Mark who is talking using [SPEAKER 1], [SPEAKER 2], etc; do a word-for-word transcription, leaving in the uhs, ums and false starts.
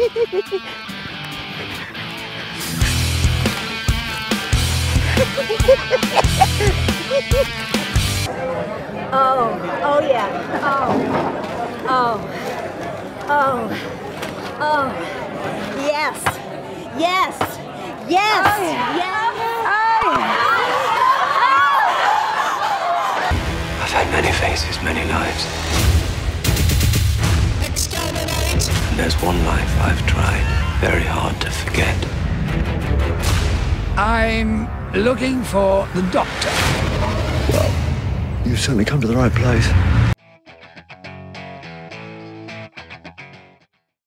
[SPEAKER 1] Oh, oh yeah. Oh, oh, oh, oh. Yes, yes, yes, oh, yeah. Yes. Oh,
[SPEAKER 2] yeah. I've had many faces, many lives. Exterminate! And there's one life I've tried very hard to forget.
[SPEAKER 3] I'm looking for the doctor.
[SPEAKER 4] Well, you've certainly come to the right place.